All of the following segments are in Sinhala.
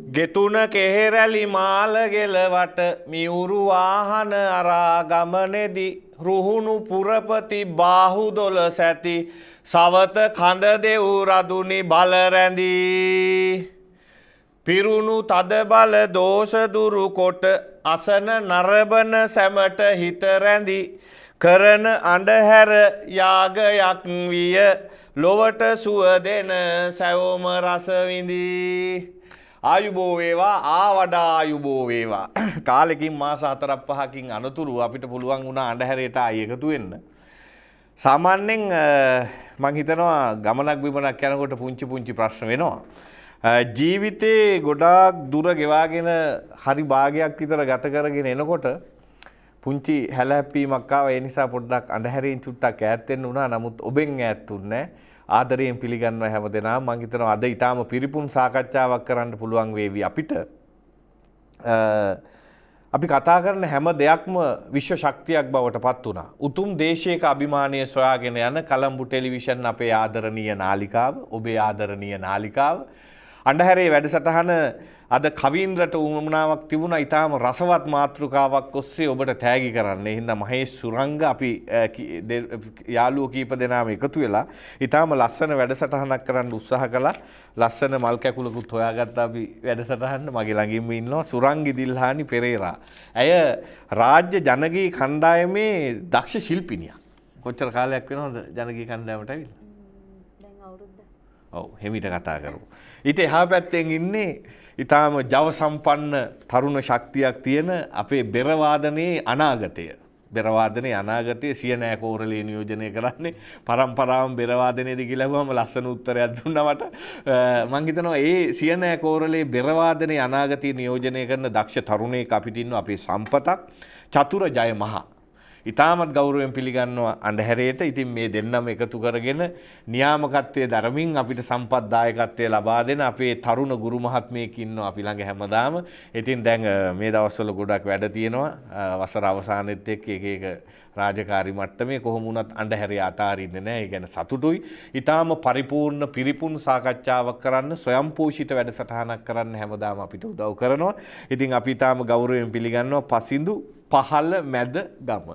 ගෙතුන කෙහෙරැලි මාල ගෙලවට මියුරු වාහන අරා ගමනේදී රුහුණු පුරපති බාහු දොල සැති සවත කඳ දෙව් රදුනි බල රැඳී පිරුණු තද බල දෝෂ දුරු කොට අසන නරබන සැමට හිත රැඳි කරන අඳුර යාගයක් විය ලොවට සුව දෙන සැවොම රස විඳී ආයුබෝ වේවා ආවඩා ආයුබෝ වේවා කාලෙකින් මාස 4-5කින් අනතුරු අපිට පුළුවන් වුණා අඳුරේට ආයෙ එකතු වෙන්න සාමාන්‍යයෙන් මම හිතනවා ගමනක් බිමනක් යනකොට පුංචි ප්‍රශ්න වෙනවා ජීවිතේ ගොඩාක් දුර ගෙවාගෙන හරි භාගයක් විතර ගත කරගෙන එනකොට පුංචි හැලහැප්පීමක් ආවා ඒ නිසා පොඩ්ඩක් අඳුරෙන් චුට්ටක් ඈත් වෙන්න වුණා නමුත් ඔබෙන් ඈත් වුන්නේ ආදරයෙන් පිළිගන්නවා හැමදෙනාම මම හිතනවා අද ඊටාම පිරිපුන් සාකච්ඡාවක් කරන්න පුළුවන් වේවි අපිට අපි කතා කරන හැම දෙයක්ම විශ්ව ශක්තියක් බවට පත් වුණා උතුම් දේශයක අභිමානය සොයාගෙන යන කලම්බු ටෙලිවිෂන් අපේ ආදරණීය නාලිකාව ඔබේ ආදරණීය නාලිකාව අඳුරේ වැඩසටහන අද කවීන්ද්‍රට උවමනාවක් තිබුණා ඊටාම රසවත් මාතෘකාවක් ඔස්සේ ඔබට තෑගි කරන්න. ඒ හින්දා මහේෂ් සුරංග අපි යාළුවෝ කීප දෙනාම එකතු වෙලා ඊටාම ලස්සන වැඩසටහනක් කරන්න උත්සාහ කළා. ලස්සන මල් කැකුලකුත් හොයාගත්තා අපි වැඩසටහන. මගේ ළඟින්ම ඉන්නවා සුරංගි දිල්හානි පෙරේරා. ඇය රාජ්‍ය ජනගී කණ්ඩායමේ දක්ෂ ශිල්පිනියක්. කොච්චර කාලයක් වෙනවද ජනගී කණ්ඩායමට ඇවිල්ලා? දැන් අවුරුද්දක්. ඔව් හිමිට කතා කරමු. ඊට එහා පැත්තෙන් ඉන්නේ ඊටාම ජව සම්පන්න තරුණ ශක්තියක් තියෙන අපේ බෙර වාදනයේ අනාගතය. බෙර වාදනයේ අනාගතය සියනෑ කෝරළේ නියෝජනය කරන්නේ පරම්පරාවම බෙර වාදනයේදී කියලා අහුවම ලස්සන උත්තරයක් දුන්නා මට. මම හිතනවා ඒ සියනෑ කෝරළේ බෙර වාදනයේ අනාගතය නියෝජනය කරන දක්ෂ තරුණයෙක් අපිට ඉන්නවා අපේ සම්පතක් චතුර ජය මහා. ඉතාමත් ගෞරවයෙන් පිළිගන්නවා අඳුරේට. ඉතින් මේ දෙන්නම එකතු කරගෙන නියාමකත්වයේ ධර්මින් අපිට සම්පත් දායකත්වය ලබා දෙන අපේ තරුණ ගුරු මහත්මයෙක් ඉන්නවා අපි ළඟ හැමදාම. ඉතින් දැන් මේ දවස්වල ගොඩක් වැඩ තියෙනවා. වසර අවසානෙත් එක්ක එක රාජකාරි මට්ටමේ කොහොම වුණත් අඳුරේ අතාරින්නේ නැහැ. ඒ කියන්නේ සතුටුයි. ඊටාම පරිපූර්ණ පිරිපුන් සාකච්ඡාවක් කරන්න ස්වයංපෝෂිත වැඩසටහනක් කරන්න හැමදාම අපිට උදව් කරනවා. ඉතින් අපි ඊටාම ගෞරවයෙන් පිළිගන්නවා පසින්දු පහළ මැද ගම.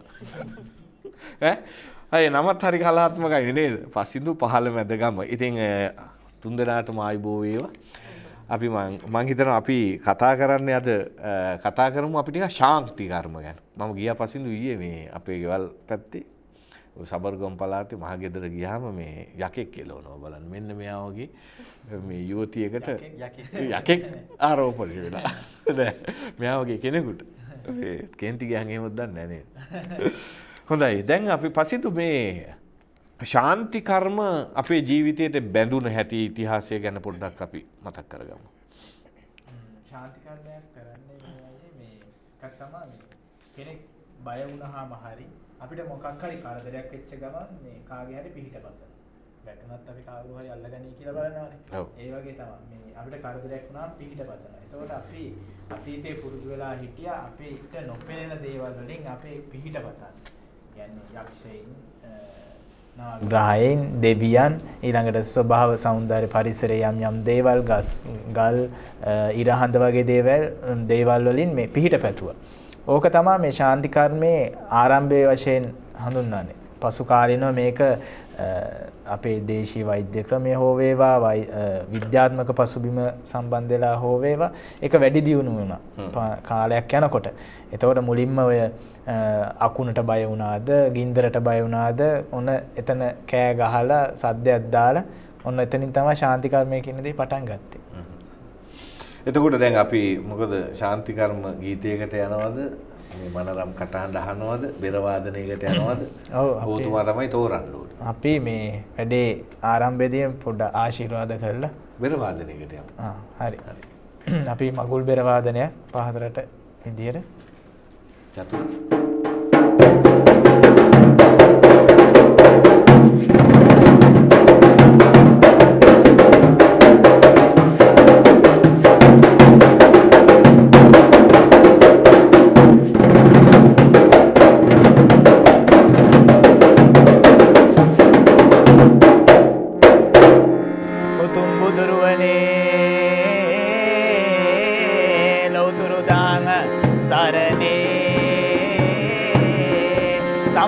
අය නමත් හරි කලාත්මකයි නේද? පසින්දු පහළ මැද ගම. ඉතින් තුන්දෙනාටම ආයුබෝ වේවා. අපි මම හිතනවා අපි කතා කරන්නේ අද කතා කරමු අපි ටික ශාන්ති කර්ම ගැන. මම ගියා පසින්දු ඊයේ මේ අපේ ගෙවල් පැත්තේ ඔය සබර්ගම් පළාතේ මහගෙදර ගියාම මේ යකෙක් කෙලවනවා බලන්න. මෙන්න මෙයා වගේ මේ යුවතියකට යකෙක් ආරෝපණය වෙලා. නෑ මෙයා වගේ කෙනෙකුට කේන්ති ගෑන් එහෙමද දන්නේ නෑ නේද? හොඳයි දැන් අපි පසින්දු මේ ශාන්ති කර්ම අපේ ජීවිතයට බැඳුන හැටි ඉතිහාසය ගැන පොඩ්ඩක් අපි මතක් කරගමු. ශාන්ති කර්මයක් කරන්නේ මේ එකක් තමයි කෙනෙක් බය වුණාම හරි අපිට මොකක් හරි කරදරයක් වෙච්ච ගමන් මේ කාගේ හරි පිහිටපත. වැටුණත් අපි කාගුරු හරි අල්ලගනී කියලා බලනවානේ. ඒ වගේ තමයි මේ අපිට කරදරයක් වුණාම පිහිටපතනවා. එතකොට අපි අතීතේ පුරුදු වෙලා හිටියා අපිට නොපෙනෙන දේවල් වලින් අපේ පිහිටපතන. කියන්නේ යක්ෂයන් ග්‍රහයන් දෙවියන් ඊළඟට ස්වභාව සෞන්දර්ය පරිසරයේ යම් දේවල් ගල් ඉරහඳ වගේ දේවල් වලින් මේ පිහිට පැතුවා. ඕක තමයි මේ ශාන්ති කර්මයේ ආරම්භයේ වශයෙන් හඳුන්වන්නේ. පසු කාලිනව මේක අපේ දේශීය වෛද්‍ය ක්‍රමයේ හෝ වේවා විද්‍යාත්මක පසුබිම සම්බන්ධ වෙලා හෝ වේවා ඒක වැඩි දියුණු වුණා කාලයක් යනකොට. එතකොට මුලින්ම ඔය අකුණට බය වුණාද, ගින්දරට බය වුණාද, ඔන්න එතන කෑ ගහලා සද්දයක් දාලා ඔන්න එතනින් තමයි ශාන්ති කර්මය කියන දේ පටන් ගත්තේ. එතකොට දැන් අපි මොකද ශාන්ති කර්ම ගීතයකට යනවද? මේ මනරම් කටහඬ අහනවද? බෙර වාදනයකට යනවද? ඔව් ඔතුමා තමයි තෝරන්න ඕනේ. අපි මේ වැඩේ ආරම්භයේදී පොඩ්ඩ ආශිර්වාද කරලා බෙර වාදනයකට යමු. හරි. අපි මගුල් බෙර වාදනය පහතරට විදියට චතුර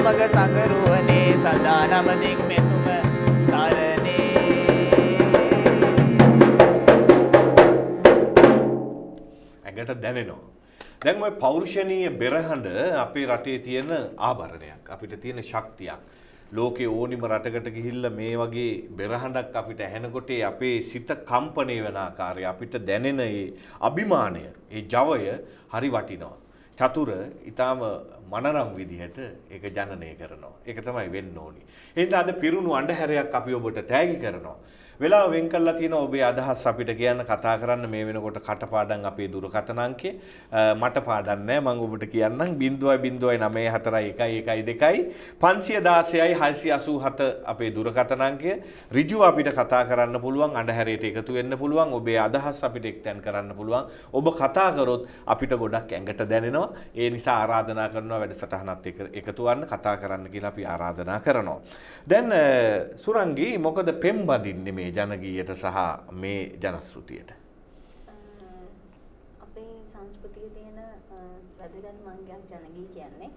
සමග සංගරුවනේ සදා නමදින් මෙතුම සරණේ. ඇඟට දැනෙනවා. දැන් ওই පෞරුෂණීය බෙරහඬ අපේ රටේ තියෙන ආභරණයක්. අපිට තියෙන ශක්තියක්. ලෝකේ ඕනිම රටකට ගිහිල්ලා මේ වගේ බෙරහඬක් අපිට ඇහෙනකොට අපේ සිත කම්පණය වෙන ආකාරය අපිට දැනෙන ඒ අභිමානය, ඒ ජවය හරි වටිනවා. චතුර ඊටාම මනරම් විදිහට ඒක ජනනය කරනවා. ඒක තමයි වෙන්න ඕනි. එහෙනම් අද පිරුණු අඳුරයක් අපි ඔබට තෑගි කරනවා. වෙලාව වෙන් කළා තියෙනවා ඔබේ අදහස් අපිට කියන්න කතා කරන්න මේ වෙනකොට කටපාඩම් අපේ දුරකථන අංකය මට පාඩම් නැහැ මම ඔබට කියන්නම් 0.0941112 516යි 687 අපේ දුරකථන අංකය ඍජුව අපිට කතා කරන්න පුළුවන් අඳුරේට එකතු වෙන්න පුළුවන් ඔබේ අදහස් අපිට එක්තැන් කරන්න පුළුවන් ඔබ කතා කරොත් අපිට ගොඩක් ඇඟට දැනෙනවා ඒ නිසා ආරාධනා කරනවා වැඩසටහනත් එකතු වන්න කතා කරන්න කියලා අපි ආරාධනා කරනවා දැන් සුරංගී මොකද පෙම් බඳින්නේ මේ ජනගීයට සහ මේ ජනශ්‍රුතියට අපේ සංස්කෘතියේ තියෙන වැදගත් මංගයක් ජනගී කියන්නේ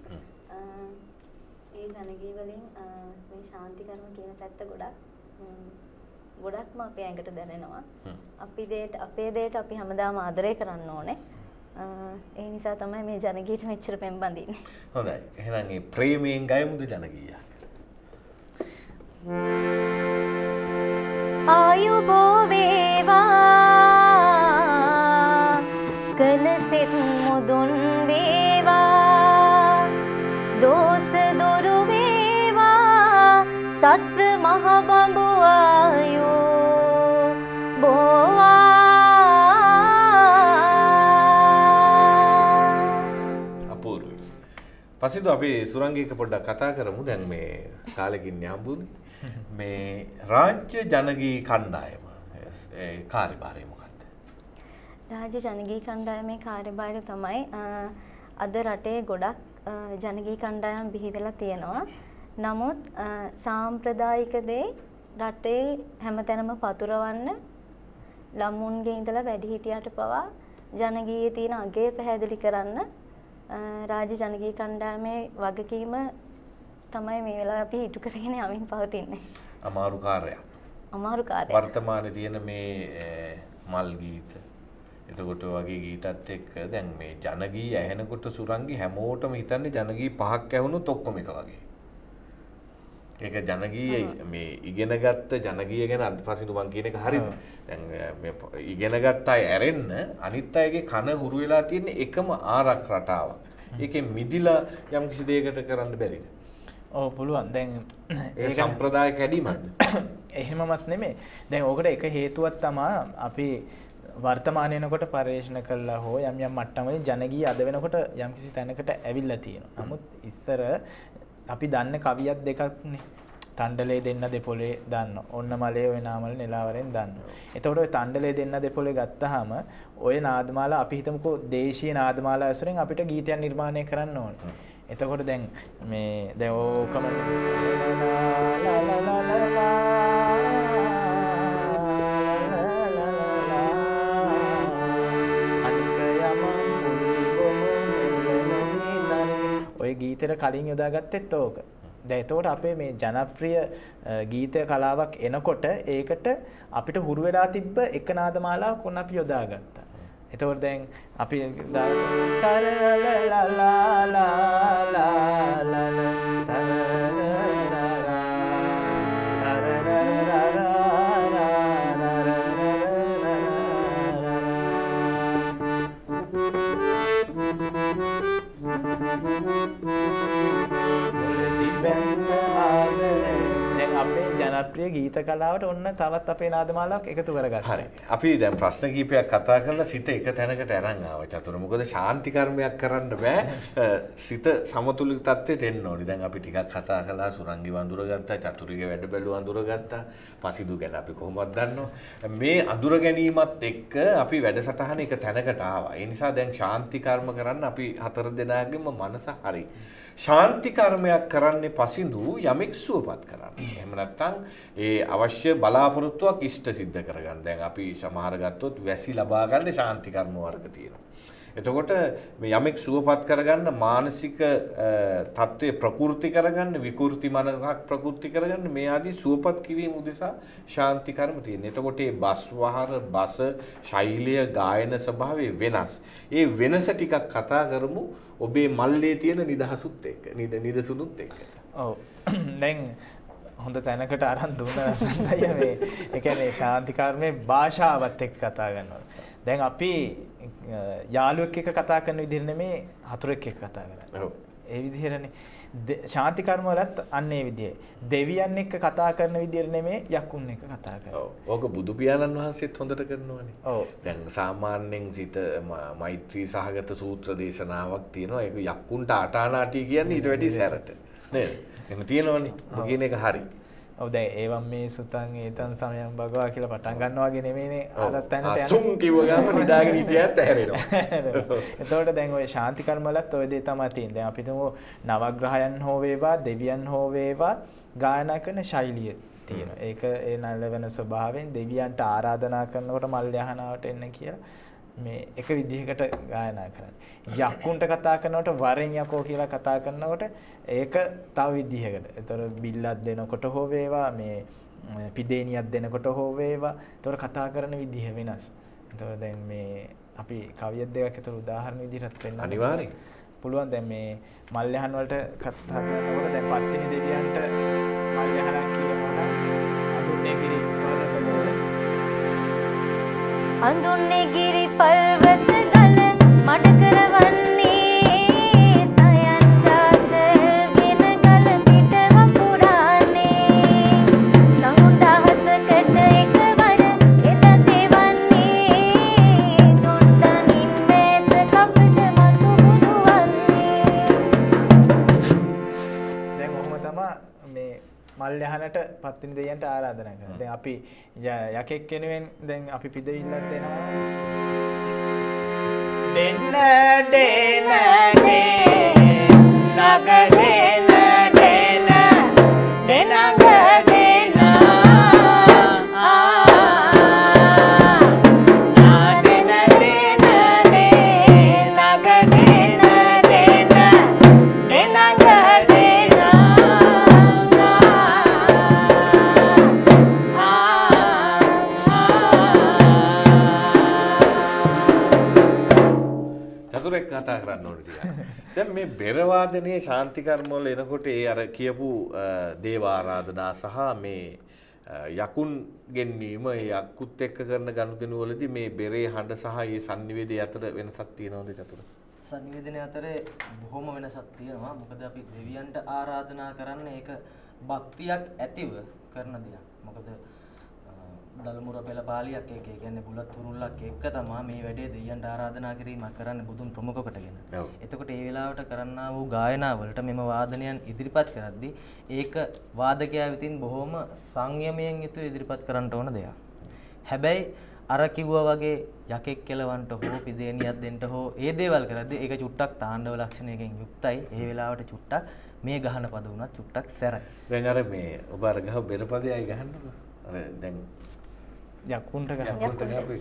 ඒ ජනගී වලින් මේ ශාන්ති කර්ම කියන පැත්ත ගොඩක්ම අපේ ඇඟට දැනෙනවා අපේ දේට අපි හැමදාම ආදරය කරන්න ඕනේ ඒ නිසා තමයි මේ ජනගීට මෙච්චර පෙම් බඳින්නේ හොඳයි එහෙනම් මේ ප්‍රේමයෙන් ගයමුද ජනගීය ආයුබෝ වේවා කලසෙත් මුදුන් වේවා දෝස දොරු වේවා සත්‍ර මහ බඹු ආයු බෝවා අපූර්වයි පස්සේ අපි සුරංගීක පොඩ්ඩක් කතා කරමු දැන් මේ කාලෙකින් යම්බුනේ මේ රාජ්‍ය ජනගී කණ්ඩායම ඒ කාර්යභාරය මොකක්ද? රාජ්‍ය ජනගී කණ්ඩායමේ කාර්යභාරය තමයි අද රටේ ගොඩක් ජනගී කණ්ඩායම් බිහි වෙලා තියෙනවා. නමුත් සාම්ප්‍රදායික දේ රටේ හැමතැනම පතුරවන්න ළමුන්ගේ ඉඳලා වැඩිහිටියට පවා ජනගීයේ තියෙන අගය පැහැදිලි කරන්න රාජ්‍ය ජනගී කණ්ඩායමේ වගකීම තමයි මේ වෙලාවේ අපි ඉටු කරගෙන යමින් පවතින්නේ. අමාරු කාර්යයක්. අමාරු කාර්යයක්. වර්තමානයේ තියෙන මේ මල් ගීත එතකොට වගේ ගීතත් එක්ක දැන් මේ ජනගී ඇහෙනකොට සුරංගී හැමෝටම හිතන්නේ ජනගී පහක් ඇහුනොත් ඔක්කොම එක වගේ. ඒක ජනගී මේ ඉගෙනගත්ත ජනගීය ගැන අත්පසින් මම කියන එක හරිද? දැන් මේ ඉගෙනගත්ත අය ඇරෙන්න අනිත් අයගේ කන හුරු වෙලා තියෙන එකම ආරක් රටාවක්. ඒකෙන් මිදිලා යම් කිසි දෙයකට කරන්න බැරිද? ඔව් පුළුවන්. දැන් ඒ සම්ප්‍රදාය කැඩීමක්ද? එහෙමමත් නෙමෙයි. දැන් ඕකට එක හේතුවක් තමයි අපි වර්තමාන වෙනකොට පරිශන කළා හෝ යම් යම් මට්ටම් වලින් ජනගී අද වෙනකොට යම් කිසි තැනකට ඇවිල්ලා තියෙනවා. නමුත් ඉස්සර අපි දන්න කවියක් දෙකක්නේ. තණ්ඩලේ දෙන්න දෙපොලේ දාන්න. ඔන්න මලේ ඔය නාමල නෙලාවරෙන් දාන්න. එතකොට ඔය තණ්ඩලේ දෙන්න දෙපොලේ ගත්තාම ඔය නාදමාලා අපි හිතමුකෝ දේශීය නාදමාලා ඇසුරෙන් අපිට ගීතයක් නිර්මාණය කරන්න ඕනේ. එතකොට දැන් මේ දැන් ඕකම ඔය ගීතෙට කලින් යොදාගත්තෙත් ඕක. දැන් එතකොට අපේ මේ ජනප්‍රිය ගීත කලාවක් එනකොට ඒකට අපිට හුරු වෙලා තිබ්බ එක නාදමාලාවක් උන් අපි යොදාගත්තා. එතකොට දැන් අපි අපේ ජනප්‍රිය ගීත කලාවට ඔන්න තවත් අපේ නාදමාලාවක් එකතු කරගත්තා. හරි. අපි දැන් ප්‍රශ්න කීපයක් කතා කරලා සිත එක තැනකට අරන් ආවා චතුර. මොකද ශාන්ති කර්මයක් කරන්න බෑ. සිත සමතුලිත තත්ත්වයට එන්න ඕනි. දැන් අපි ටිකක් කතා කළා සුරංගි වඳුරගත්තා, චතුරිගේ වැඩ බැලුව වඳුරගත්තා. පසිදු ගැන අපි කොහොමද දන්නව? මේ අඳුර ගැනීමත් එක්ක අපි වැඩසටහන එක තැනකට ආවා. ඒ නිසා දැන් ශාන්ති කර්ම කරන්න අපි හතර දෙනාගේම මනස හරි. ශාන්ති කර්මයක් කරන්නේ පසින්දු යමෙක් සුවපත් කරන්න. එහෙම නැත්නම් ඒ අවශ්‍ය බලාපොරොත්තුවක් ඉෂ්ට සිද්ධ කරගන්න. දැන් අපි සමහර ගත්තොත් වැසි ලබා ගන්න ශාන්ති කර්ම වර්ග තියෙනවා. එතකොට මේ යමෙක් සුවපත් කරගන්න මානසික තත්ත්වය ප්‍රකෘති කරගන්න විකෘති මනසක් ප්‍රකෘති කරගන්න මේ ආදී සුවපත් කිරීම උදෙසා ශාන්ති කර්ම තියෙනවා. එතකොට මේ බස් වහර බස ශෛලිය ගායන ස්වභාවය වෙනස්. ඒ වෙනස ටිකක් කතා කරමු ඔබේ මල්ලේ තියෙන නිදහසුත් එක්ක නිදසුනුත් එක්ක. ඔව්. දැන් හොඳ තැනකට අරන් දුන්නා අයියා මේ ඒ කියන්නේ ශාන්ති කර්මයේ භාෂාවත් එක්ක කතා කරනවා. දැන් අපි යාළුවෙක් එක්ක කතා කරන විදිහ නෙමේ හතුරෙක් එක්ක කතා කරන්නේ. ඔව්. ඒ විදිහටනේ ශාන්ති කර්ම වලත් අන්න ඒ විදිහේ. දෙවියන් එක්ක කතා කරන විදිහ නෙමේ යකුන් එක්ක කතා කරන්නේ. ඔව්. ඕක බුදු පියාණන් වහන්සේත් හොඳට කරනවානේ. ඔව්. දැන් සාමාන්‍යයෙන් සිත මෛත්‍රී සහගත සූත්‍ර දේශනාවක් තියෙනවා. ඒක යකුන්ට ආටානාටි කියන්නේ ඊට වැඩි සැරට. නේද? එහෙම තියෙනවනේ. ඔය කියන එක හරි. ඔව් දැන් ඒවම් මේ සුතං ඒතං සමයං භගවා කියලා පටන් ගන්නවා වගේ නෙමෙයිනේ අර තැනට යන. සුම් කිව්ව ගමන් නිදාගෙන හිටියත් ඇහැරෙනවා. එතකොට දැන් ওই ශාන්ති කර්ම වලත් ওই දේ තමයි තියෙන්නේ. දැන් අපි තුමු නවග්‍රහයන් හෝ වේවා දෙවියන් හෝ වේවා ගායනා කරන ශෛලිය තියෙනවා. ඒක ඒ නලවන ස්වභාවයෙන් දෙවියන්ට ආරාධනා කරනකොට මල් යහනාවට එන්න කියලා මේ එක විදිහකට ගායනා කරන්නේ. යක්කුන්ට කතා කරනකොට වරෙන් යකෝ කියලා කතා කරනකොට ඒක තව විදිහකට. ඒතර බිල්ලක් දෙනකොට හෝ වේවා මේ පිදේනියක් දෙනකොට හෝ වේවා. ඒතර කතා කරන විදිහ වෙනස්. ඒතර දැන් මේ අපි කවියක් දෙකක් ඒතර උදාහරණ විදිහට වෙන්න අනිවාර්යෙන් පුළුවන්. දැන් මේ මල් යහන් වලට කතා කරනකොට දැන් පත්තිනි දෙවියන්ට මල් යහනක් කියනවා අඳුන්නේ ගිරි අඳුන්නේ ගිරි පර්වත ගල මඩ කරවන්නේ සයන් ජාතගෙන ගල පිට වපුරානේ සමුදහසකට එකවර එත දෙවන්නේ දුන්දනින් වේත කපට මතු බුදු වන්නේ. දැන් ඔහොම තමයි මේ මල් යහනට පත්තිනි දෙවියන්ට ආරාධනා කරනවා. දැන් අපි යකෙක් කෙනෙන් දැන් අපි පිදවිල්ලක් දෙනවා. දෙන්න දෙන කතා කරන්න ඕනේ ටිකක්. දැන් මේ බෙර වාදනයේ ශාන්ති කර්ම වල එනකොට ඒ අර කියපු දේව ආරාධනා සහ මේ යකුන් ගෙන්වීම යකුත් එක්ක කරන ගනුදෙනු වලදී මේ බෙරේ හඬ සහ ඒ sannivedaya අතර වෙනසක් තියෙනවද චතුර? sannivedana අතරේ බොහොම වෙනසක් තියෙනවා. මොකද අපි දෙවියන්ට ආරාධනා කරන්නේ ඒක භක්තියක් ඇතිව කරන දෙයක්. මොකද දලමුර පෙළ පාලියක් ඒක කියන්නේ බුලත් තුරුල්ලක් එක්ක තමයි මේ වැඩේ දෙවියන්ට ආරාධනා කිරීමක් කරන්න බුදුන් ප්‍රමුඛ කොටගෙන. එතකොට ඒ වෙලාවට කරන්නා වූ ගායනා වලට මෙම වාදනයන් ඉදිරිපත් කරද්දී ඒක වාදකයා විසින් බොහොම සංයමයෙන් යුතුව ඉදිරිපත් කරන්න ඕන දෙයක්. හැබැයි අර කිව්වා වගේ යකෙක් කෙලවන්ට හෝ පිදේනියක් දෙන්න හෝ ඒ දේවල් කරද්දී ඒක චුට්ටක් තාණ්ඩව ලක්ෂණයකින් යුක්තයි. ඒ වෙලාවට චුට්ටක් මේ ගහන පද වුණත් චුට්ටක් සැරයි. දැන් අර මේ ඔබ අර ගහ බෙර පදයයි ගහන්නකො. අර දැන් යකුන්ට ගහපු එක.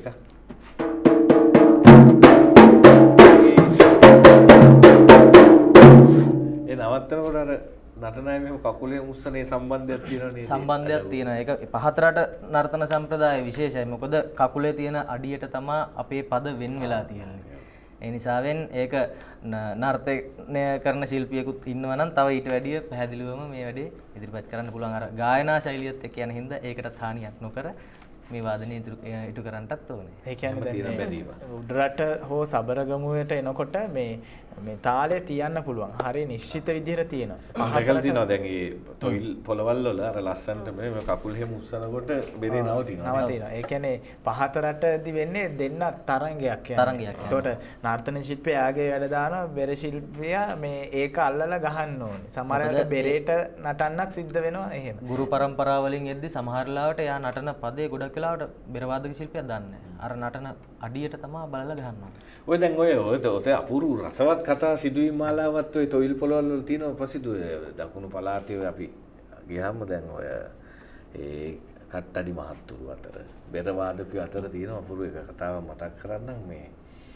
ඒ නවත්තනකොට අර නටනයි මෙහෙම කකුලේ මුස්සනේ සම්බන්ධයක් තියෙනවා නේද? සම්බන්ධයක් තියෙනවා. ඒක පහතරට නර්තන සම්ප්‍රදාය විශේෂයි. මොකද කකුලේ තියෙන අඩියට තමයි අපේ පද වෙන් වෙලා තියෙන්නේ. ඒ නිසාවෙන් ඒක නර්තනය කරන ශිල්පියෙකුත් ඉන්නවා නම් තව ඊට වැඩිය පැහැදිලිවම මේ වැඩේ ඉදිරිපත් කරන්න පුළුවන්. අර ගායනා ශෛලියත් එක්ක යන හින්දා ඒකටත් හානියක් නොකර මේ වාදනය ඉටු කරන්නටත් ඕනේ. ඒ කියන්නේ උඩරට හෝ සබරගමුවට එනකොට මේ තාලේ තියන්න පුළුවන්. හරිය නිශ්චිත විදිහට තියෙනවා. අහකල තියෙනවා දැන් මේ තොইল පොළවල් වල අර ලස්සන්ට මේ කකුල් එහෙම උස්සනකොට බෙරේ නවතිනවා. නවතිනවා. ඒ කියන්නේ පහතරටදී වෙන්නේ දෙන්න තරංගයක් යනවා. තරංගයක්. ඒතකොට නර්තන ශිල්පියා යාගේ වැඩ දානවා බෙර ශිල්පියා මේ ඒක අල්ලලා ගහන්න ඕනේ. සමහර වෙලාවට බෙරේට නටන්නත් සිද්ධ වෙනවා එහෙම. ගුරු පරම්පරාව වලින් එද්දි සමහර වෙලාවට යා නටන පදේ ගොඩක් වෙලාවට බෙර වාදක ශිල්පියා දන්නේ නැහැ. අර නටන අඩියට තමයි බලලා ගහනවා. ඔය දැන් ඔය අපූර්ව රසවත් කතා සිදුවීම් මාලාවත් ඔය තොইল පොළවල් වල තියෙනවා පසිදු දකුණු පළාතේ අපි ගියාම දැන් ඔය ඒ කට්ටඩි මහත්තුරු අතර බෙර වාදකයෝ අතර තියෙන අපූර්ව එක කතාවක් මතක් කරන්නම් මේ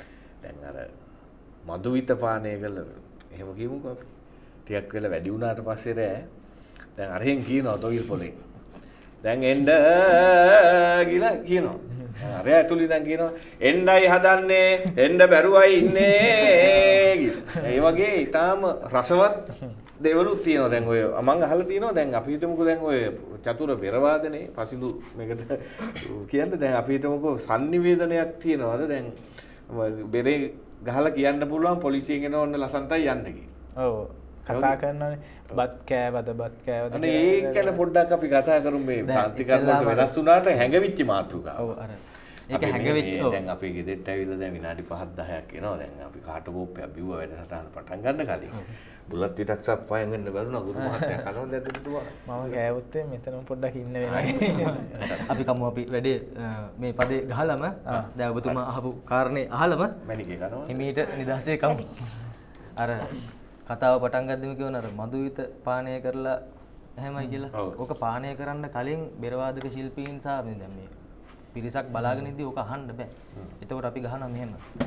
දැන් අර මදුවිත පානය කළා එහෙම කියමුකෝ අපි. ටිකක් වෙලා වැඩි වුණාට පස්සේ රෑ දැන් අරහෙන් කියනවා තොවිල් පොලේ. දැන් එන්න කියලා කියනවා. අරයා ඇතුළේ දැන් කියනවා එන්නයි හදන්නේ එන්න බැරුවයි ඉන්නේ කියලා. ඒ වගේ ඊටාම රසවත් දේවලුත් තියෙනවා. දැන් ඔය මම අහලා තියෙනවා දැන් අපි හිතමුකෝ දැන් ඔය චතුර පෙරවාදනේ පසිඳු මේකට කියන්නේ දැන් අපි හිතමුකෝ sannivedanayak තියෙනවාද දැන් බෙරේ ගහලා කියන්න පුළුවන් පොලිසියෙන් එනවා ඔන්න ලසන්තයි යන්න කියලා. ඔව් කතා කරනවානේ බත් කෑවද අනේ ඒක ගැන පොඩ්ඩක් අපි කතා කරමු මේ ශාන්තිකර්මයට වෙනස් වුණාට හැඟවිච්ච මාතෘකාව. ඔව් අර ඒක හැඟවිච්ච දැන් අපි ගෙදරට ඇවිල්ලා දැන් විනාඩි 5-10ක් එනවා දැන් අපි කාට කෝප්පයක් බිව්ව වැඩසටහන පටන් ගන්න කලින් බුලත් ටිකක් සප්පායෙන් වෙන්න බැරුණා ගුරු මහත්තයා කනවද ඇතුළට මම කෑවොත් මෙතනම පොඩ්ඩක් ඉන්න වෙනවා. අපි කමු අපි වැඩේ මේ පදේ ගහලම දැන් ඔබතුමා අහපු කාරණේ අහලම මැනිකේ කනවා හිමීට නිදහසේ කමු. අර කතාව පටන් ගද්දිම කියවන අර මදුවිත පානය කරලා එහෙමයි කියලා. ඕක පානය කරන්න කලින් බෙරවාදක ශිල්පීන් සහ දැන් මේ පිරිසක් බලාගෙන ඉඳි ඕක අහන්න බෑ. එතකොට අපි ගහනවා මෙහෙම.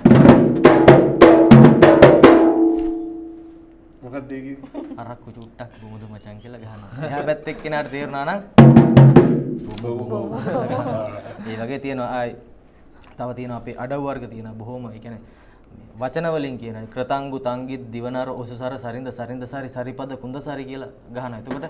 මොකක්ද ඒ කිව්වේ? අරක්කු චුට්ටක් බොමුදු මචං කියලා ගහනවා. එහා පැත්තේ කෙනාට තේරුණා නම් ඒ වගේ තියෙනවා. ආයි තව තියෙනවා අපේ අඩව් වර්ග තියෙනවා බොහොම. ඒ කියන්නේ වචන වලින් කියන ක්‍රතංගු තංගිත් දිවනර ඔසුසර සරින්ද සරින්ද සරි සරිපද කුන්දසරි කියලා ගහනවා. එතකොට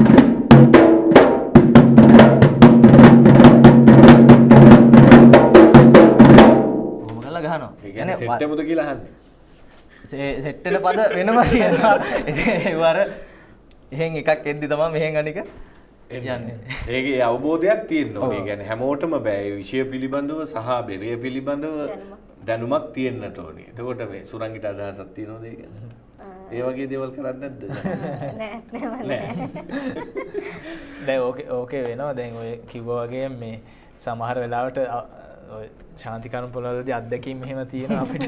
කොහොම කරලා ගහනවා. ඒ කියන්නේ සෙට් එකමුද කියලා අහන්නේ. සෙට් එක පද වෙනම තියෙනවා. ඒ වර එහෙන් එකක් එද්දි තමයි මෙහෙන් අනික යන්නේ. ඒකේ අවබෝධයක් තියෙන්න ඕනේ. ඒ කියන්නේ හැමෝටම බෑ. ඒ විෂය පිළිබඳව සහ බෙරය පිළිබඳව දැනුමක් තියෙන්නට ඕනේ. එතකොට මේ සුරංගිට අදහසක් තියෙනවද ඒක? ඒ වගේ දේවල් කරන්නේ නැද්ද? නෑ. දැන් ඕකේ වෙනවා. දැන් ඔය කිව්වා වගේ මේ සමහර වෙලාවට ඔය ශාන්තිකර්ම පොළවලදී අත්දැකීම් මෙහෙම තියෙනවා අපිට.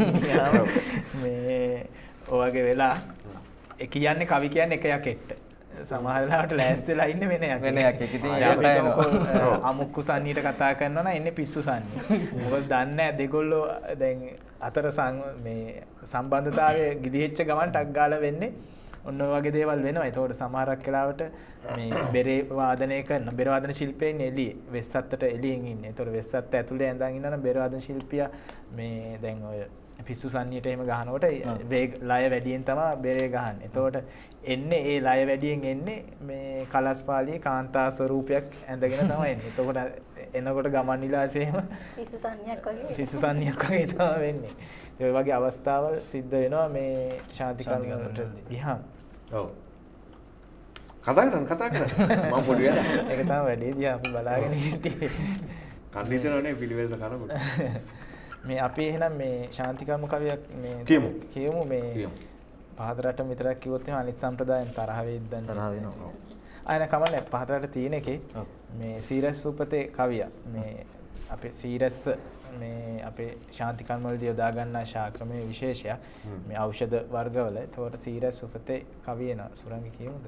මේ ඔය වගේ වෙලා ඒ කියන්නේ කවි කියන්නේ එක යකෙට්ට. සමහර වෙලාවට ලෑස්ති වෙලා ඉන්නේ වෙන යකෙක්. වෙන යකෙක්. ඉතින් අමුක්කු සන්නියට කතා කරනවා නම් එන්නේ පිස්සු සන්නි. මොකද දන්නේ නැහැ දෙගොල්ලෝ දැන් අතර මේ සම්බන්ධතාවය ගිලිහෙච්ච ගමන් ටක් ගාලා වෙන්නේ ඔන්න ඔය වගේ දේවල් වෙනවා. ඒතකොට සමහරක් වෙලාවට මේ බෙරේ වාදනය කරන බෙර වාදන ශිල්පීන් එළියේ වෙස්සත්තට එළියෙන් ඉන්නේ. ඒතකොට වෙස්සත්ත ඇතුලේ ඇඳන් ඉන්නා නම් බෙර වාදන ශිල්පියා මේ දැන් ඔය පිස්සු සන්නියට එහෙම ගහනකොට වේග ලය වැඩියෙන් තමයි බෙරේ ගහන්නේ. එතකොට එන්නේ ඒ ලය වැඩියෙන් එන්නේ මේ කලස්පාලියේ කාන්තා ස්වරූපයක් ඇඳගෙන තමයි එන්නේ. එතකොට එනකොට ගමන් විලාසෙම පිස්සු සන්නියක් වගේ තමයි වෙන්නේ. ඒ වගේ අවස්ථාවල් සිද්ධ වෙනවා මේ ශාන්තිකර්මවලට ගියාම. ඔව්. කතා කරන්න මම පොඩි වෙලා. ඒක තමයි වැඩේදී අපි බලාගෙන හිටියේ. කන්දිතනෝනේ පිළිවෙලට කරනකොට. මේ අපි එහෙනම් මේ ශාන්තිකර්ම කවියක් මේ කියමු මේ පහතරට විතරක් කිව්වොත් එහෙනම් අනිත් සම්ප්‍රදායෙන් තරහ වෙද්දන් තරහ වෙනවා. ආයෙ කමන්නේ පහතරට තියෙන එකේ මේ සීරස් උපතේ කවිය මේ අපේ සීරස් මේ අපේ ශාන්තිකර්ම වලදී යොදා ගන්නා ශාක්‍රමයේ විශේෂයක් මේ ඖෂධ වර්ගවල. ඒතකොට සීරස් උපතේ කවිය න සුරංගි කියමුද?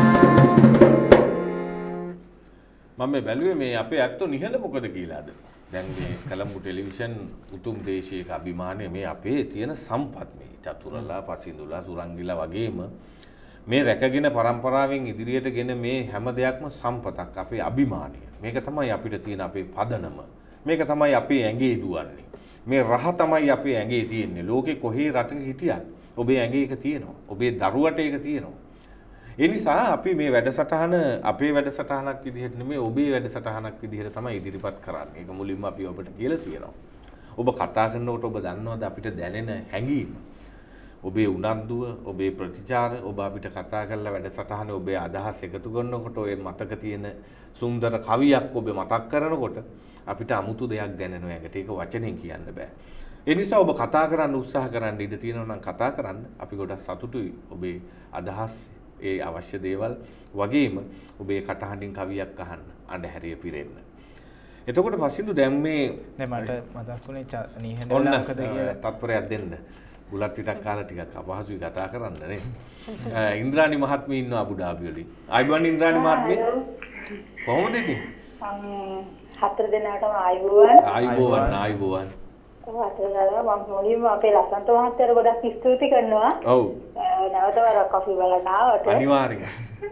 බැලුවේ මේ අපේ ඇත්තෝ නිහඬ මොකද කියලාද? දැන් මේ කලම්බු ටෙලිවිෂන් උතුම් දේශීය අභිමානය මේ අපේ තියෙන සම්පත් මේ චතුරලා පසින්දුලා සුරංගිලා වගේම මේ රැකගෙන පරම්පරාවෙන් ඉදිරියට ගෙන මේ හැම දෙයක්ම සම්පතක් අපේ අභිමානය. මේක තමයි අපිට තියෙන අපේ පදනම. මේක තමයි අපේ ඇඟේ දුවන්නේ. මේ රහ තමයි අපේ ඇඟේ තියෙන්නේ. ලෝකේ කොහේ රටක හිටියත් ඔබේ ඇඟේ එක තියෙනවා. ඔබේ දරුවට ඒක තියෙනවා. ඒ නිසා අපි මේ වැඩසටහන අපේ වැඩසටහනක් විදිහට නෙමෙයි ඔබේ වැඩසටහනක් විදිහට තමයි ඉදිරිපත් කරන්නේ. ඒක මුලින්ම අපි ඔබට කියලා තියෙනවා. ඔබ කතා කරනකොට ඔබ දන්නවද අපිට දැනෙන හැඟීම? ඔබේ උනන්දුව, ඔබේ ප්‍රතිචාර, ඔබ අපිට කතා කරලා වැඩසටහනේ ඔබේ අදහස් එකතු කරනකොට ඔය මතක තියෙන සුන්දර කවියක් ඔබ මතක් කරනකොට අපිට අමුතු දෙයක් දැනෙනවා. ඒකට ඒක වචනෙන් කියන්න බෑ. ඒ නිසා ඔබ කතා කරන්න උත්සාහ කරන්න ඉඩ තියෙනවා නම් කතා කරන්න. අපි ගොඩක් සතුටුයි ඔබේ අදහස් ඒ අවශ්‍ය දේවල් වගේම ඔබේ කටහඬින් කවියක් අහන්න අඳුරේ පිරෙන්න. එතකොට පසින්දු දැන් මේ මට මතක් වුණේ නීහඬලා මොකද කියලා තත්පරයක් දෙන්න. බුලත් ටිකක් කාලා ටිකක් අපහසුයි කතා කරන්න නේ. ඉන්ද්‍රානි මහත්මිය ඉන්නවා අබු ඩාබි වලින්. ආයිබෝන් ඉන්ද්‍රානි මහත්මිය. කොහොමද ඉතින්? හතර දෙනාටම ආයිබෝන්. ආයිබෝන්. මම මුලින්ම අපේ ලස්සන්ත මහත්තයාට ගොඩක් ස්තුති කරනවා. ඔව්. නැවත වරක් අපි බලන්න ආවට. අනිවාර්යෙන්.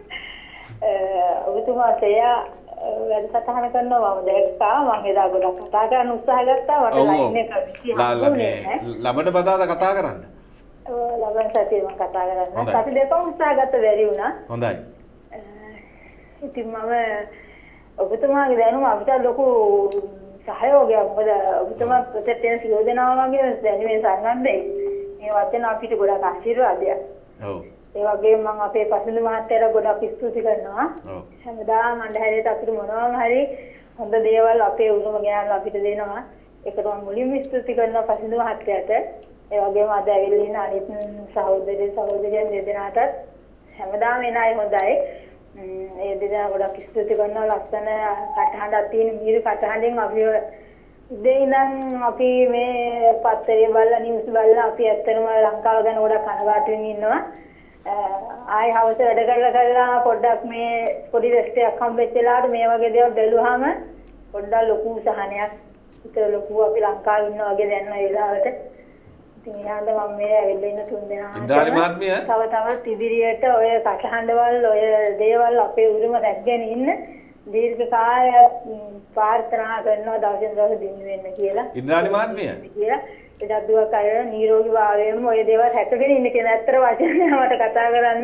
ඔබතුමා වැඩසටහන කරනවා මම දැක්කා. මම එදා ගොඩක් කතා කරන්න උත්සාහ ගත්තා. මට ලයින් එක ලබන බදාදා කතා කරන්න. ලබන සතියේ මම කතා කරන්න. සති දෙකම උත්සාහ ගත්ත බැරි වුණා. හොඳයි. ඉතින් මම ඔබතුමාගේ දැනුම අපිට ලොකු සහයෝගයක්. මොකද ඔබතුමා ප්‍රතිපත්තිය යෝජනාව වගේ දැනුමේ සංගම්බේ මේ වචන අපිට ගොඩක් ආශිර්වාදයක්. ඔව්. ඒ වගේම මම අපේ පසුඳු මහත්තයාට ගොඩක් ස්තුති කරනවා. ඔව්. හැමදාම අnder අපිට මොනවාම හරි හොඳ දේවල් අපේ උරුම ගෙනල්ලා අපිට දෙනවා. ඒකට මම මුලින්ම ස්තුති කරනවා පසුඳු මහත්තයාට. ඒ වගේම අද ඇවිල්ලා ඉන්න අනිත් සහෝදරයන් දෙදෙනාටත් හැමදාම එන අය හොඳයි. ඒ දෙදෙනා ගොඩක් ස්තුති කරනවා. ලස්සන කටහඬක් තියෙන මීරු කටහඬෙන් අපි ඉතින් ඉඳන් අපි මේ පත්තරේ බලලා නිවුස් බලලා අපි ඇත්තටම ලංකාව ගැන ගොඩක් කනගාටුවෙන් ඉන්නවා. ආයි හවස වැඩ කරලා පොඩ්ඩක් මේ පොඩි රෙස්ටයක් හම්බෙච්ච වෙලාවට මේ වගේ දේවල් බැලුවාම පොඩ්ඩක් ලොකු සහනයක් හිතේ ලොකු අපි ලංකාවේ ඉන්නා වගේ දැනෙන වෙලාවට ඉතින් ඊළඟ මම මේ ඇවිල්ලා ඉන්න තුන් දෙනා ඉන්ද්‍රාණි මහත්මිය තවත් ඉදිරියට ඔය කටහඬවල් ඔය දේවල් අපේ උරුම රැකගෙන ඉන්න දීර්ඝ කාලයක් ප්‍රාර්ථනා කරනවා දවසින් දවස දිනු වෙන්න කියලා. ඉන්ද්‍රාණි මහත්මිය කියලා ඒකට දුවක් අය නිරෝගී භාවයෙන්ම ඔය දේවල් හැකගෙන ඉන්න කියන ඇත්තට වචනය මට කතා කරන්න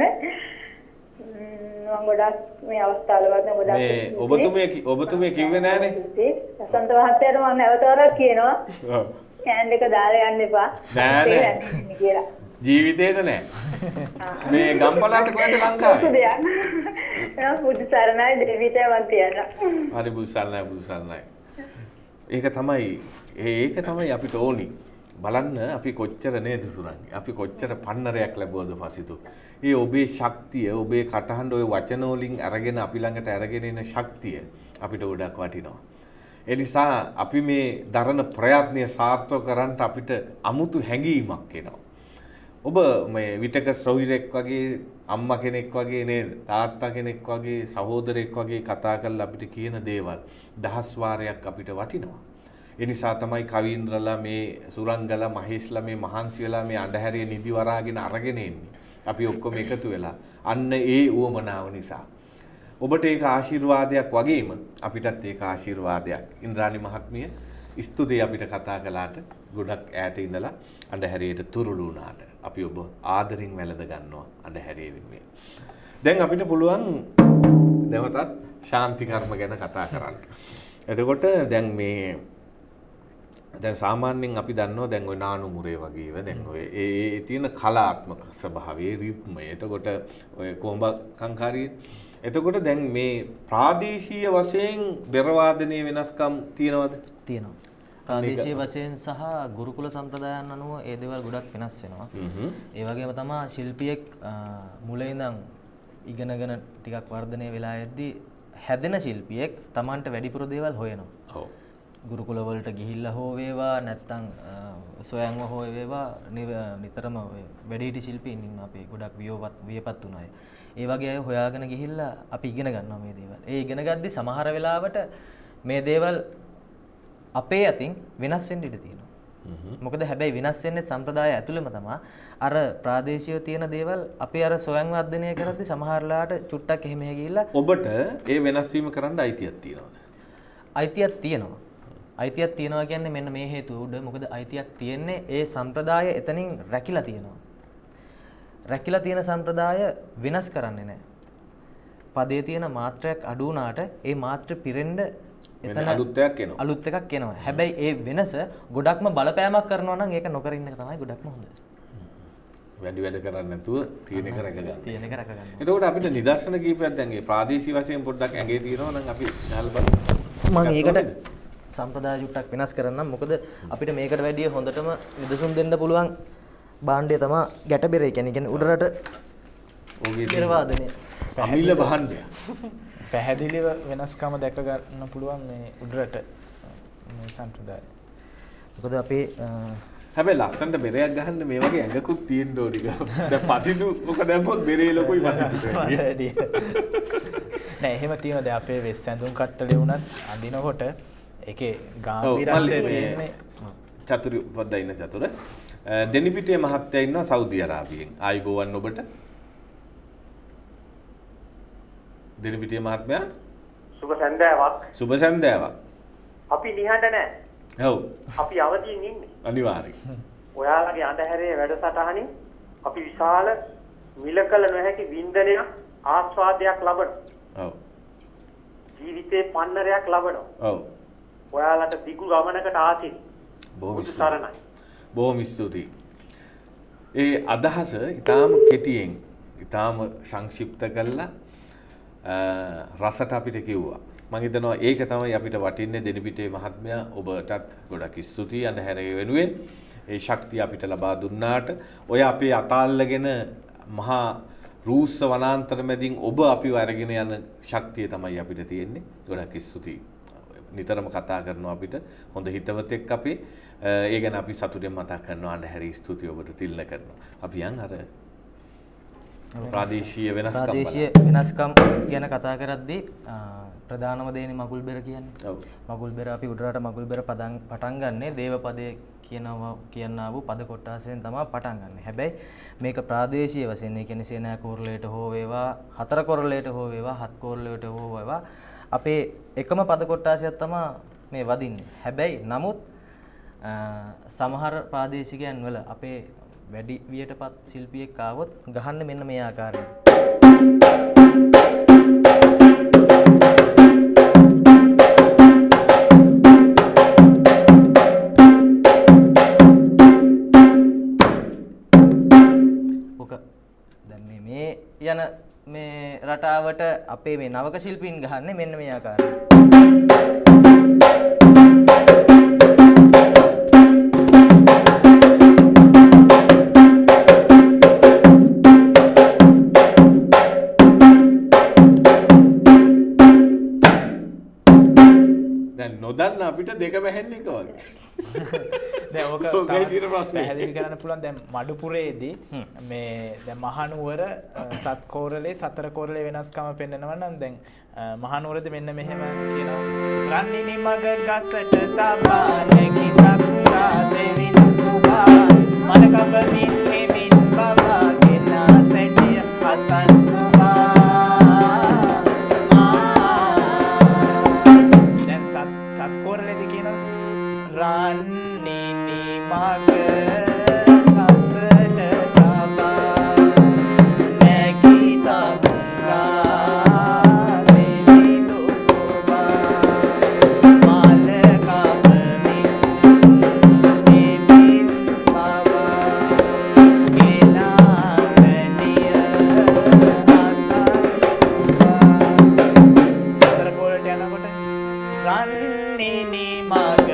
මම ගොඩක් මේ අවස්ථාවලවත් ගොඩක් මේ ඔබතුමිය කිව්වේ නෑනේ. සසන්ත මහත්තයාට මම නැවතවරක් කියනවා. ඔව්. කෑන් එක දාලා යන්න එපා. නෑ කියලා. ජීවිතේට නෑ. මේ ගම්පලට කොහෙද ලංකාවේ? බුදු සරණයි දෙවිතේ වන්තියන. හරි බුදු සරණයි. ඒක තමයි අපිට ඕනි. බලන්න අපි කොච්චර නේද සුරංගි. අපි කොච්චර පන්නරයක් ලැබුවද පසිතු. ඒ ඔබේ ශක්තිය, ඔබේ කටහඬ ඔය වචන වලින් අරගෙන අපි ළඟට අරගෙන එන ශක්තිය අපිට ගොඩක් වටිනවා. ඒ නිසා අපි මේ දරන ප්‍රයත්නය සාර්ථක කරන්න අපිට අමුතු හැඟීමක් එනවා. ඔබ මේ විතක සොහිරෙක් වගේ අම්මා කෙනෙක් වගේ නේද තාත්තා කෙනෙක් වගේ සහෝදරෙක් වගේ කතා කරලා අපිට කියන දේවල් දහස් වාරයක් අපිට වටිනවා. ඒ නිසා තමයි කවීන්ද්‍රලා මේ සුරංගලා මහේෂ්ලා මේ මහන්සි වෙලා මේ අඳුරේ නිදි වරාගෙන අරගෙන එන්නේ. අපි ඔක්කොම එකතු වෙලා අන්න ඒ උවමනාව නිසා. ඔබට ඒක ආශිර්වාදයක් වගේම අපිටත් ඒක ආශිර්වාදයක්. ඉන්ද්‍රාණි මහත්මිය ස්තුතියි අපිට කතා කළාට ගොඩක් ඈත ඉඳලා අඳුරේට තුරුළු වුණාට. අපි ඔබ ආදරින් වැළඳ ගන්නවා අඳුරේ වෙනුවෙන්. දැන් අපිට පුළුවන් නැවතත් ශාන්ති කර්ම ගැන කතා කරන්න. එතකොට දැන් සාමාන්‍යයෙන් අපි දන්නවා දැන් ওই නානු මුරේ වගේ ඒවා දැන් ඔය ඒ තියෙන කලාත්මක ස්වභාවයේ රිද්මය. එතකොට ඔය කොඹ කංකාරිය. එතකොට දැන් මේ ප්‍රාදේශීය වශයෙන් බෙර වාදනයේ වෙනස්කම් තියෙනවද? තියෙනවා. ප්‍රාදේශීය වශයෙන් සහ ගුරුකුල සම්ප්‍රදායන් අනුව ඒ දේවල් ගොඩක් වෙනස් වෙනවා. ඒ වගේම තමයි ශිල්පියෙක් මුලින් ඉඳන් ඉගෙනගෙන ටිකක් වර්ධනය වෙලා යද්දී හැදෙන ශිල්පියෙක් Tamanට වැඩිපුර දේවල් හොයනවා. ඔව්. ගුරුකුල වලට ගිහිල්ලා හෝ වේවා නැත්නම් සොයන්ව හෝ වේවා නිතරම වැඩිහිටි ශිල්පීන් ඉන්න අපේ ගොඩක් වියපත් උන අය. ඒ වගේ අය හොයාගෙන ගිහිල්ලා අපි ඉගෙන ගන්නවා මේ දේවල්. ඒ ඉගෙන ගද්දි සමහර වෙලාවට මේ දේවල් අපේ අතින් වෙනස් වෙන්න ඉඩ තියෙනවා. මොකද හැබැයි වෙනස් වෙන්නේ සම්ප්‍රදාය ඇතුළෙම තමයි. අර ප්‍රාදේශීයව තියෙන දේවල් අපේ අර සොයන් වර්ධනය කරද්දී සමහරලාට චුට්ටක් එහෙම ගිහිල්ලා ඔබට ඒ වෙනස් වීම කරන්න අයිතියක් තියෙනවද? අයිතියක් තියෙනවා. අයිතියක් තියෙනවා කියන්නේ මෙන්න මේ හේතුව උඩ. මොකද අයිතියක් තියෙන්නේ ඒ සම්ප්‍රදාය එතනින් රැකිලා තියෙනවා. රැකිලා තියෙන සම්ප්‍රදාය වෙනස් කරන්නේ නැහැ. පදයේ තියෙන මාත්‍රයක් අඩු වුණාට ඒ මාත්‍ර පිරෙන්න එතන අලුත් එකක් එනවා. අලුත් එකක් එනවා. හැබැයි ඒ වෙනස ගොඩක්ම බලපෑමක් කරනවා නම් ඒක නොකර ඉන්න එක තමයි ගොඩක්ම හොඳ. වැඩි වැඩ කරන්නේ නැතුව තියෙන එක රැක ගන්න. තියෙන එක රැක ගන්න. එතකොට අපිට නිදර්ශන කීපයක් දැන් ඒ ප්‍රාදේශීය වශයෙන් පොඩ්ඩක් ඇඟේ තියෙනවා නම් අපි ගහලා බලමු. මම ඒකට සම්ප්‍රදාය චුට්ටක් වෙනස් කරන්නම්. මොකද අපිට මේකට වැඩිය හොඳටම නිදසුන් දෙන්න පුළුවන් භාණ්ඩය තමයි ගැටබෙරේ කියන්නේ උඩරට ඔගේ බෙර වාදනය. අමිල භාණ්ඩය. පැහැදිලිව වෙනස්කම දැක ගන්න පුළුවන් මේ උඩරට මේ සම්ප්‍රදාය. මොකද අපේ හැබැයි ලස්සනට බෙරයක් ගහන්න මේ වගේ ඇඟකුත් තියෙන්න ඕනි. දැන් පතිදු මොක දැම්මොත් බෙරේ ලොකුයි පතිදුට. නෑ එහෙම තියෙනවා. දැන් අපේ වෙස් ඇඳුම් කට්ටලේ වුණත් අඳිනකොට ඒකේ ගාම්භීරත්වය තියෙන්නේ. චතුරු පොඩ්ඩයි ඉන්න චතුර. දෙනිපිටියේ මහත්තයා ඉන්නවා සෞදි අරාබියෙන්. ආයිබෝවන් ඔබට. දෙනිපිටියේ මහත්මයා සුබ සන්ධ්‍යාවක්. සුබ සන්ධ්‍යාවක්. අපි නිහඬ නැහැ. ඔව්. අපි අවදියෙන් ඉන්නේ. අනිවාර්යයෙන්. ඔයාලගේ අඳුරේ වැඩසටහනින් අපි විශාල මිලකල නොහැකි වින්දනයක් ආස්වාදයක් ලබනවා. ඔව්. ජීවිතේ පන්නරයක් ලබනවා. ඔව්. ඔයාලට දිගු ගමනකට ආසින්. බොහොම සරණයි. බොහොම ස්තුතියි. ඒ අදහස ඊටාම කෙටියෙන් ඊටාම සංක්ෂිප්ත කළා රසට අපිට කිව්වා. මම හිතනවා ඒක තමයි අපිට වටින්නේ දෙනිපිටේ මහත්මයා ඔබටත් ගොඩක් ස්තුතියි අඳුරේ වෙනුවෙන් ඒ ශක්තිය අපිට ලබා දුන්නාට ඔය අපේ අතාල්ලගෙන මහා රූස්ස වනාන්තර මැදින් ඔබ අපිව අරගෙන යන ශක්තිය තමයි අපිට තියෙන්නේ. ගොඩක් ස්තුතියි. නිතරම කතා කරනවා අපිට හොඳ හිතවතෙක් අපි ඒ ගැන අපි සතුටෙන් මතක් කරනවා අඳුරේ ස්තුතියි ඔබට තිල්න කරනවා. අපි යන් අර ප්‍රාදේශීය වෙනස්කම් ගැන කතා කරද්දී ප්‍රධානම දේනේ මගුල් බෙර කියන්නේ. ඔව්. මගුල් බෙර අපි උඩරට මගුල් බෙර පටන් ගන්නේ දේවපදයේ කියනවා වූ පද කොටසෙන් තමයි පටන් ගන්න. හැබැයි මේක ප්‍රාදේශීය වශයෙන් ඒ කියන්නේ සේනා කෝරළයට හෝ වේවා හතර කෝරළයට හෝ වේවා හත් කෝරළයට හෝ වේවා අපේ එකම පද කොටසක් තමයි මේ වදින්නේ. හැබැයි නමුත් සමහර ප්‍රාදේශිකයන් වල අපේ වැඩි වියටපත් ශිල්පියෙක් ආවොත් ගහන්න මෙන්න මේ ආකාරයෙන්. ඔක දැන් මේ යන මේ රටාවට අපේ මේ නවක ශිල්පීන් ගහන්නේ මෙන්න මේ ආකාරයෙන්. නොදන්න අපිට දෙක වැහෙන්නේ එක වගේ. දැන් ඕක පැහැදිලි කරන්න පුළුවන්. දැන් මඩුපුරේදී මේ දැන් මහනුවර සත් කෝරළේ සතර කෝරළේ වෙනස්කම පෙන්නනවා නම් දැන් මහනුවරද මෙන්න මෙහෙම කියනවා. රන්නිනි මග ගසට තබා නැගි සත්‍රා දෙවිඳු සුභා මන කපමින් මෙමින් බවාගෙන සැටිය අසන් සුභා රන්නිනි මග ගසට තබා නැගි සත්‍රා දෙවිඳු සුභා මන කපමින් මෙමින් බවාගෙන සැටිය අසන් සුභා සතර කෝලට යනකොට රන්නිනි මග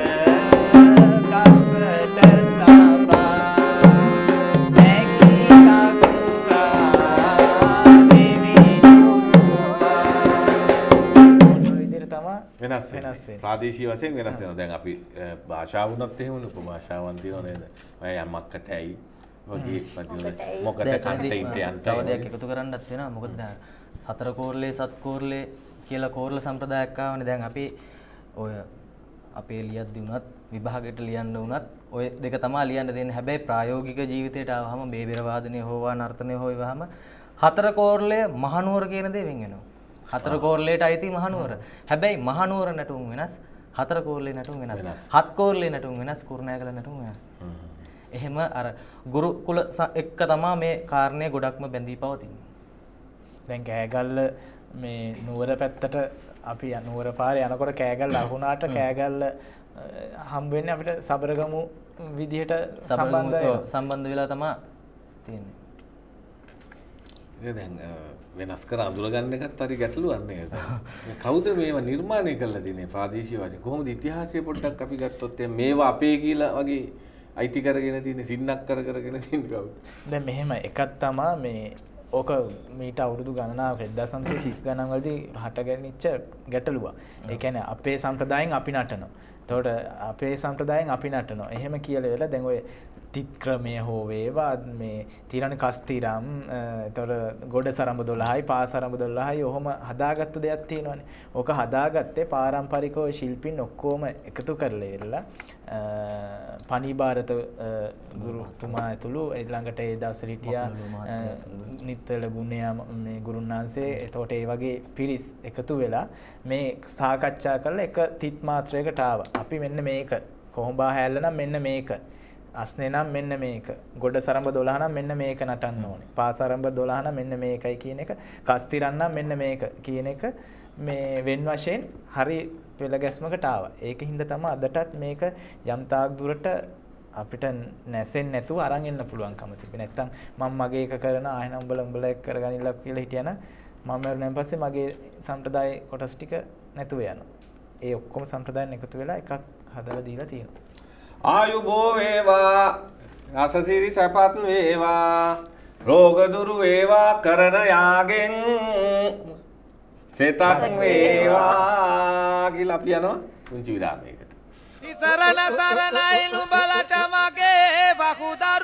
වෙනස් ප්‍රාදේශීය වශයෙන් වෙනස් වෙනවා. දැන් අපි භාෂාව වුණත් එහෙමනේ උපභාෂාවන් තියෙනව නේද? ඔය යම්මක්කට ඇයි වගේ මොකද කන්ටෙන්ට් යන්ට තව දෙයක් එකතු කරන්නත් වෙනවා. මොකද දැන් හතර කෝරළේ සත් කෝරළේ කියලා කෝරළ සම්ප්‍රදායක් ආවනේ. දැන් අපි ඔය අපේ ලියද්දි වුණත් විභාගයට ලියන්න වුණත් ඔය දෙක තමයි ලියන්න දෙන්නේ. හැබැයි ප්‍රායෝගික ජීවිතයට ආවහම බේබිර වාදනය හෝවා නර්තනය හොයවහම හතර කෝරළය මහනුවර කියන දේ වෙන් වෙනවා. හතර කෝරළයට අයිති මහනුවර. හැබැයි මහනුවර නැටුම් වෙනස්, හතර කෝරළේ නැටුම් වෙනස්, හත් කෝරළේ නැටුම් වෙනස්, කුරුණෑගල නැටුම් වෙනස්. එහෙම අර ගුරුකුල එක්ක තමයි මේ කාරණේ ගොඩක්ම බැඳී පවතින්නේ. දැන් කෑගල්ල මේ නුවර පැත්තට අපි නුවර පාරේ යනකොට කෑගල්ල අහුණාට කෑගල්ල හම් වෙන්නේ අපිට සබරගමු විදිහට සම්බන්ධ වෙලා තමයි තියෙන්නේ. ඒක දැන් වෙනස් කර අඳුරගන්න එකත් හරි ගැටලුවක් නේද? කවුද මේවා නිර්මාණය කරලා දෙන්නේ ප්‍රාදේශීය වශයෙන්? කොහොමද ඉතිහාසය පොඩ්ඩක් අපි ගත්තොත් මේවා අපේ කියලා වගේ අයිති කරගෙන තියෙන සින්නක් කරගෙන තියෙන කවුද? දැන් මෙහෙම එකක් තමයි මේ ඕක මීට අවුරුදු ගණනාවක 1930 ගණන් වලදී හටගැනිච්ච ගැටලුවක්. ඒ කියන්නේ අපේ සම්ප්‍රදායෙන් අපි නටනවා. එතකොට අපේ සම්ප්‍රදායෙන් අපි නටනවා. එහෙම කියලා වෙලා දැන් ඔය තිත් ක්‍රමය හෝ වේවා මේ තිරණ කස්තිරම් එතකොට ගොඩ සරඹ 12යි පා සරඹ 12යි ඔහොම හදාගත්තු දෙයක් තියෙනවානේ. ඕක හදාගත්තේ පාරම්පරිකව ශිල්පීන් ඔක්කොම එකතු කරලා ඉරලා පණිභාරත ගුරුතුමා ඇතුළු ඊළඟට ඒ දවස්වල හිටියා නිත්තල ගුණයා මේ ගුරුන්වහන්සේ එතකොට ඒ වගේ පිරිස් එකතු වෙලා මේ සාකච්ඡා කරලා එක තිත් මාත්‍රයකට ආවා. අපි මෙන්න මේක කොහොඹා හැල්ල නම් මෙන්න මේක අස්නේ නම් මෙන්න මේක ගොඩ සරඹ 12 නම් මෙන්න මේක නටන්න ඕනේ. පාස සරඹ 12 නම් මෙන්න මේකයි කියන එක කස්තිරන් නම් මෙන්න මේක කියන එක මේ වෙන වශයෙන් හරි පෙළ ගැස්මකට ආවා. ඒකින්ද තමයි අදටත් මේක යම් තාක් දුරට අපිට නැසෙන්නේ නැතුව අරන් එන්න පුළුවන්කම තිබෙන්නේ. නැත්තම් මම මගේ එක කරන ආයෙන උඹලා එක කරගනින්නලා කියලා හිටියන මම මරුණාන් පස්සේ මගේ සම්ප්‍රදාය කොටස් ටික නැතුව යනවා. ඒ ඔක්කොම සම්ප්‍රදායන් එකතු වෙලා එකක් හදලා දීලා තියෙනවා. ආයුබෝ වේවා රසසිරි සැපත් වේවා රෝග දුරු වේවා කරන යාගෙන් සෙතක් වේවා කියලා අපි යනවා පුංචි විරාමයකට. ඉතරණ සරණයි නුඹලට මගේ වකුදරු